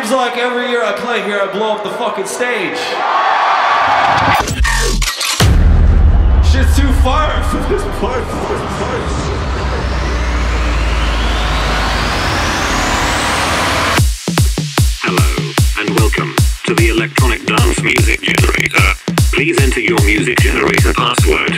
Seems like every year I play here, I blow up the fucking stage. Shit's too far for this part. Hello, and welcome to the electronic dance music generator. Please enter your music generator password.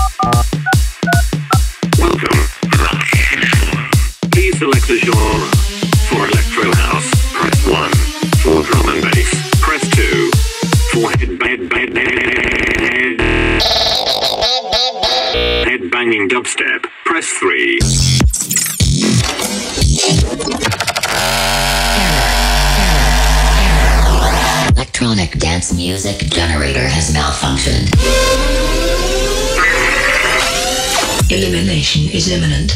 Welcome. Please select the genre. For electro house, press 1. For drum and bass, press 2. For head banging dubstep, press 3. Electronic dance music generator has malfunctioned. Elimination is imminent.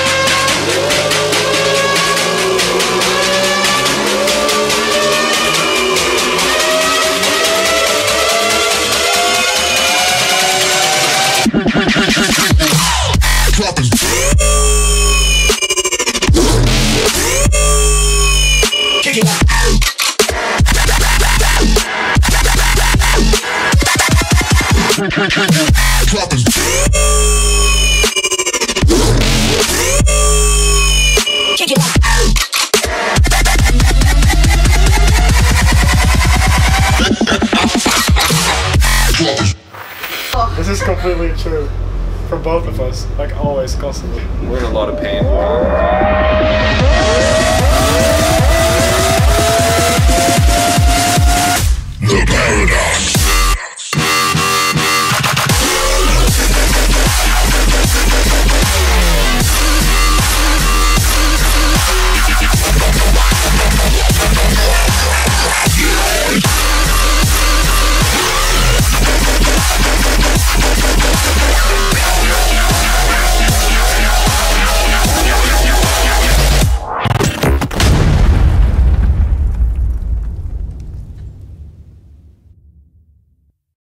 This is completely true for both of us, like always, constantly. We're in a lot of pain.